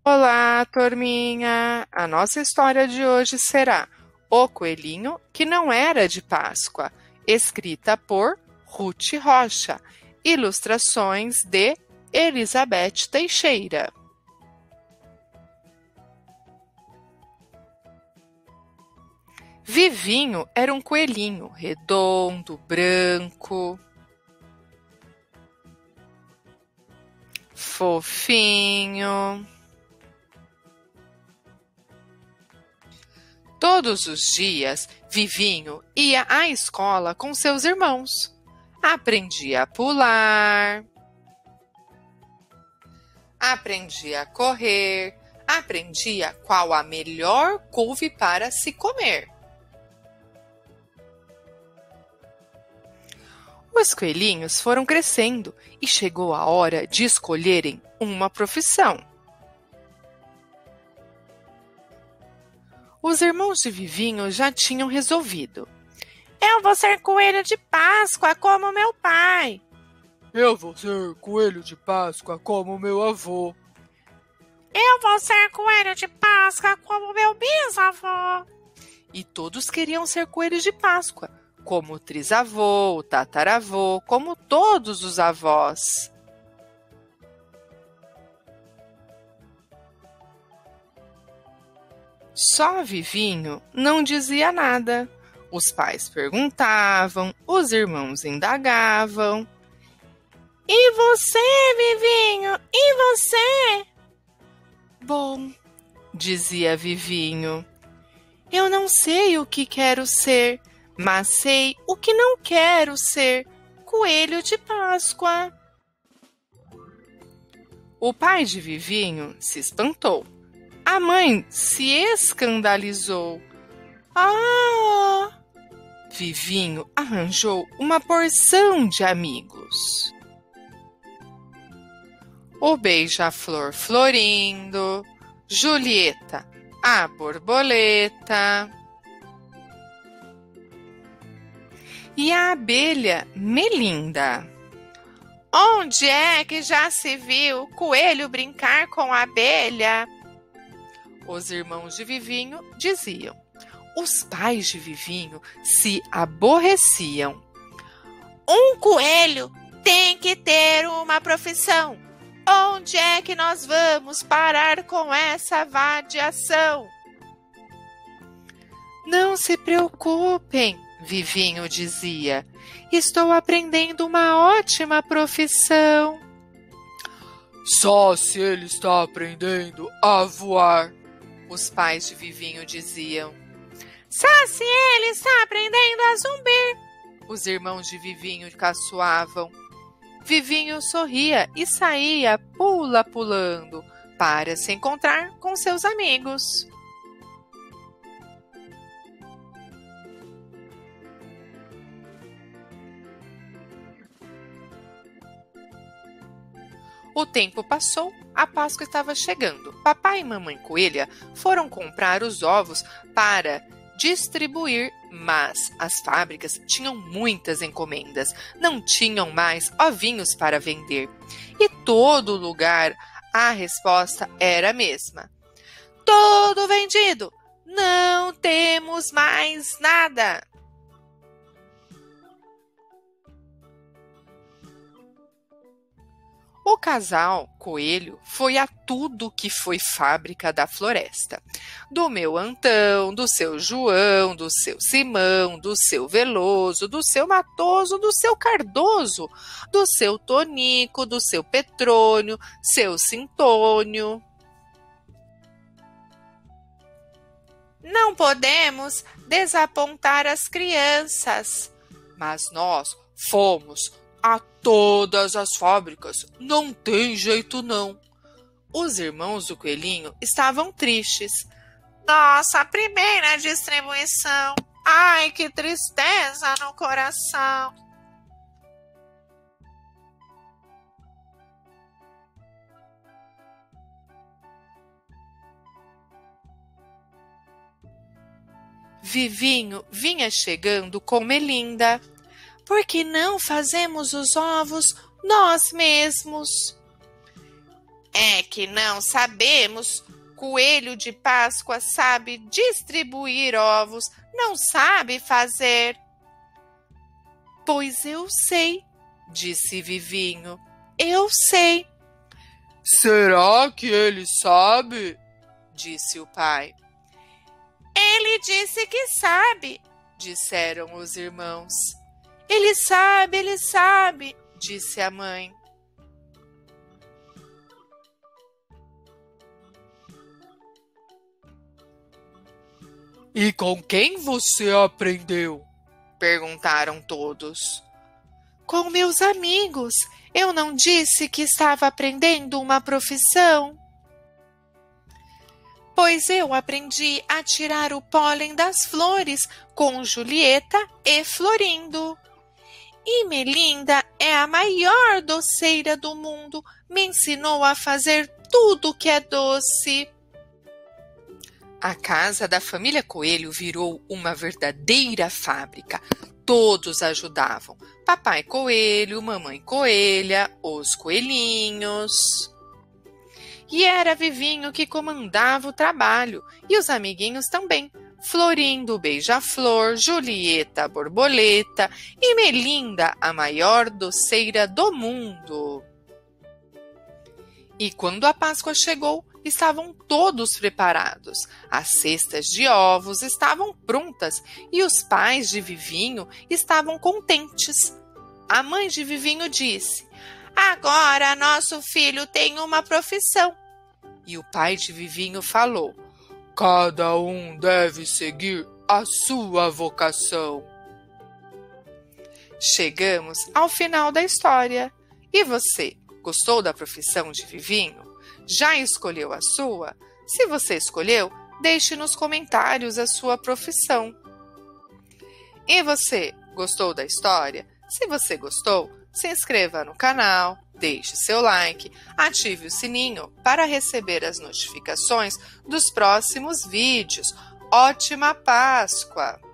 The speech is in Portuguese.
Olá, turminha! A nossa história de hoje será O Coelhinho que Não Era de Páscoa, escrita por Ruth Rocha, ilustrações de Elizabeth Teixeira. Vivinho era um coelhinho redondo, branco, fofinho. Todos os dias, Vivinho ia à escola com seus irmãos. Aprendia a pular, aprendia a correr, aprendia qual a melhor couve para se comer. Os coelhinhos foram crescendo e chegou a hora de escolherem uma profissão. Os irmãos de Vivinho já tinham resolvido. Eu vou ser coelho de Páscoa como meu pai. Eu vou ser coelho de Páscoa como meu avô. Eu vou ser coelho de Páscoa como meu bisavô. E todos queriam ser coelhos de Páscoa, como o trisavô, o tataravô, como todos os avós. Só Vivinho não dizia nada. Os pais perguntavam, os irmãos indagavam. E você, Vivinho? E você? Bom, dizia Vivinho, eu não sei o que quero ser, mas sei o que não quero ser, coelho de Páscoa. O pai de Vivinho se espantou. A mãe se escandalizou. Ah! Vivinho arranjou uma porção de amigos. O beija-flor Florindo, Julieta, a borboleta e a abelha Melinda. Onde é que já se viu coelho brincar com a abelha? Os irmãos de Vivinho diziam. Os pais de Vivinho se aborreciam. Um coelho tem que ter uma profissão. Onde é que nós vamos parar com essa vadiação? Não se preocupem, Vivinho dizia. Estou aprendendo uma ótima profissão. Só se ele está aprendendo a voar, os pais de Vivinho diziam. Só se ele está aprendendo a zumbir, os irmãos de Vivinho caçoavam. Vivinho sorria e saía pulando para se encontrar com seus amigos. O tempo passou, a Páscoa estava chegando. Papai e mamãe coelha foram comprar os ovos para distribuir, mas as fábricas tinham muitas encomendas, não tinham mais ovinhos para vender. E todo lugar a resposta era a mesma. Tudo vendido! Não temos mais nada! O casal coelho foi a tudo que foi fábrica da floresta. Do meu Antão, do seu João, do seu Simão, do seu Veloso, do seu Matoso, do seu Cardoso, do seu Tonico, do seu Petrônio, seu Sintônio. Não podemos desapontar as crianças, mas nós fomos a todas as fábricas, não tem jeito não. Os irmãos do coelhinho estavam tristes. Nossa primeira distribuição, ai que tristeza no coração. Vivinho vinha chegando com Melinda. Por que não fazemos os ovos nós mesmos? É que não sabemos. Coelho de Páscoa sabe distribuir ovos, não sabe fazer. Pois eu sei, disse Vivinho. Eu sei. Será que ele sabe? Disse o pai. Ele disse que sabe, Disseram os irmãos. ele sabe, Disse a mãe. E com quem você aprendeu? Perguntaram todos. Com meus amigos, eu não disse que estava aprendendo uma profissão? Pois eu aprendi a tirar o pólen das flores com Julieta e Florindo. E Melinda é a maior doceira do mundo, me ensinou a fazer tudo que é doce. A casa da família Coelho virou uma verdadeira fábrica. Todos ajudavam. Papai Coelho, Mamãe Coelha, os coelhinhos. E era Vivinho que comandava o trabalho, e os amiguinhos também. Florindo Beija-Flor, Julieta Borboleta e Melinda, a maior doceira do mundo. E quando a Páscoa chegou, estavam todos preparados. As cestas de ovos estavam prontas e os pais de Vivinho estavam contentes. A mãe de Vivinho disse: Agora nosso filho tem uma profissão. E o pai de Vivinho falou: Cada um deve seguir a sua vocação. Chegamos ao final da história. E você, gostou da profissão de Vivinho? Já escolheu a sua? Se você escolheu, deixe nos comentários a sua profissão. E você, gostou da história? Se você gostou, se inscreva no canal, deixe seu like, ative o sininho para receber as notificações dos próximos vídeos. Ótima Páscoa!